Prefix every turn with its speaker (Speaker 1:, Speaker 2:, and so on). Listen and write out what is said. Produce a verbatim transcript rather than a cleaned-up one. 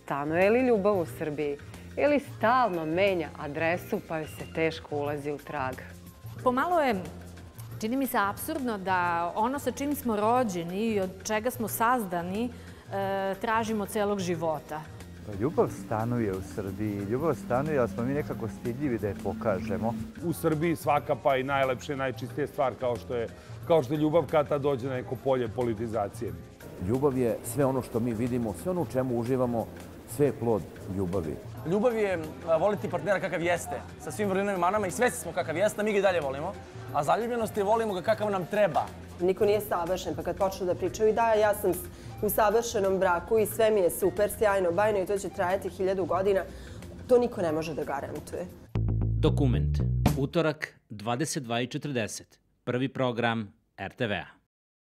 Speaker 1: stanuje li ljubav u Srbiji ili stalno menja adresu pa joj se teško ulazi u trag?
Speaker 2: Pomalo je, čini mi se, apsurdno da ono sa čim smo rođeni i od čega smo sazdani tražimo celog života.
Speaker 3: Ljubav stanuje u Srbiji. Ljubav stanuje, ali smo mi nekako stidljivi da je pokažemo.
Speaker 4: U Srbiji svaka pa i najlepša i najčistija stvar kao što je, kao što je ljubav kada dođe na neko polje politizacije.
Speaker 5: Ljubav je sve ono što mi vidimo, sve ono u čemu uživamo, sve je plod ljubavi.
Speaker 6: Ljubav je voliti partnera kakav jeste, sa svim vrlinama i manama i svesni smo kakav jeste, a mi ga i dalje volimo. A zaljubljenost je volimo ga kakav nam treba.
Speaker 7: Niko nije savršen, pa kad počnu da pričaju i da, ja sam u savršenom braku i sve mi je super, sjajno, bajno i to će trajati hiljadu godina, to niko ne može da garantuje.
Speaker 8: Dokument. Utorak, dvadeset dva i četrdeset. Prvi program er te vea.